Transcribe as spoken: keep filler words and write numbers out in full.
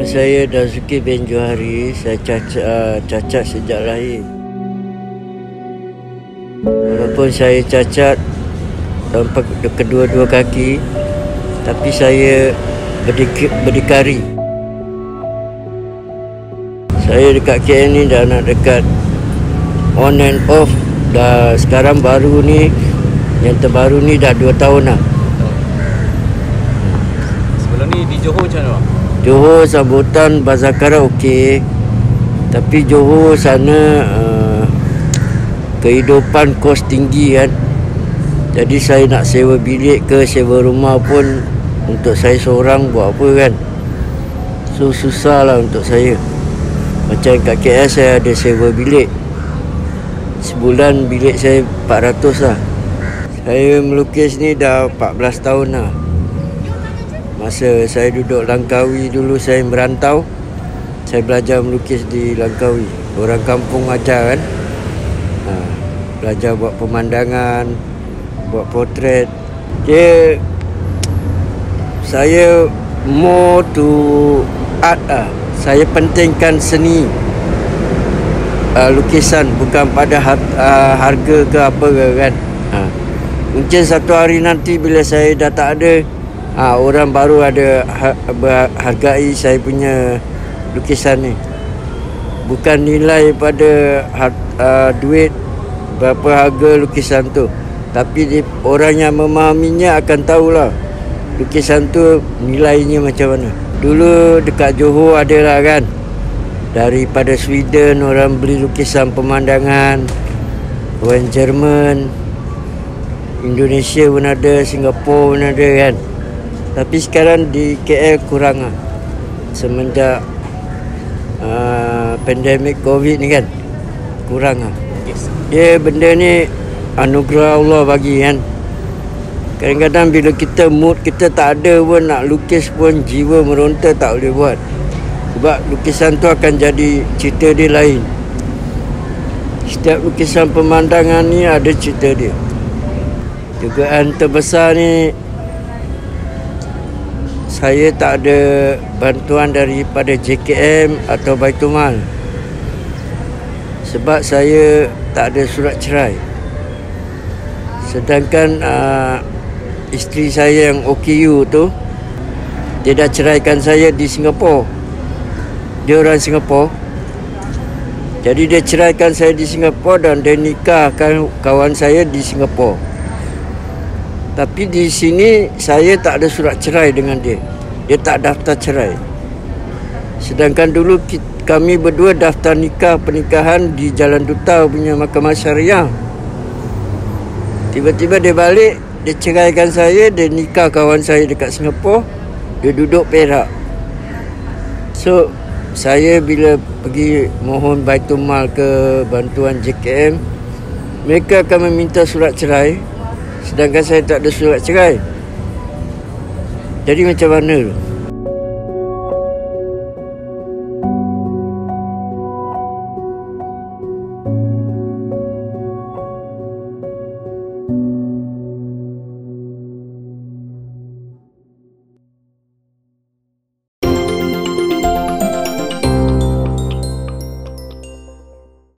saya Dazuki bin Johari. Saya cacat, uh, cacat sejak lahir. Walaupun saya cacat tanpa kedua-dua kaki, tapi saya berdik berdikari. Saya dekat K L ni dah nak dekat on and off. Dah sekarang baru ni, yang terbaru ni dah dua tahun lah. Sebelum ni di Johor macam mana? Johor sambutan Bazakara okey, tapi Johor sana uh, kehidupan kos tinggi kan. Jadi saya nak sewa bilik ke sewa rumah pun untuk saya seorang buat apa kan. So susah lah untuk saya. Macam kat K L saya ada sewa bilik, sebulan bilik saya empat ratus lah. Saya melukis ni dah empat belas tahun lah. Masa saya duduk Langkawi dulu, saya merantau, saya belajar melukis di Langkawi. Orang kampung ajar kan, ha, belajar buat pemandangan, buat potret. Dia, saya more to art lah. Saya pentingkan seni, uh, lukisan, bukan pada har, uh, harga ke apa ke kan. Ha. Mungkin satu hari nanti bila saya dah tak ada, ha, orang baru ada hargai saya punya lukisan ni. Bukan nilai pada har, uh, duit berapa harga lukisan tu, tapi di, orang yang memahaminya akan tahulah lukisan tu nilainya macam mana. Dulu dekat Johor adalah kan, daripada Sweden orang beli lukisan pemandangan, orang Jerman, Indonesia pun ada, Singapura pun ada kan. Tapi sekarang di K L kurang lah, semenjak uh, pandemik Covid ni kan, kurang lah. Dia benda ni anugerah Allah bagi kan. Kadang-kadang bila kita mood kita tak ada pun, nak lukis pun jiwa meronta tak boleh buat. Sebab lukisan tu akan jadi cerita dia lain. Setiap lukisan pemandangan ni ada cerita dia. Dugaan terbesar ni, saya tak ada bantuan daripada J K M atau Baitul Mal. Sebab saya tak ada surat cerai. Sedangkan uh, isteri saya yang O K U tu, dia dah ceraikan saya di Singapura. Dia orang Singapura. Jadi dia ceraikan saya di Singapura dan dia nikahkan kawan saya di Singapura. Tapi di sini saya tak ada surat cerai dengan dia. Dia tak daftar cerai. Sedangkan dulu kami berdua daftar nikah pernikahan di Jalan Duta punya Mahkamah Syariah. Tiba-tiba dia balik, dia ceraikan saya, dia nikah kawan saya dekat Singapura, dia duduk Perak. So saya bila pergi mohon Baitul Mal ke bantuan J K M, mereka akan meminta surat cerai, sedangkan saya tak ada surat cerai. Jadi macam mana tu?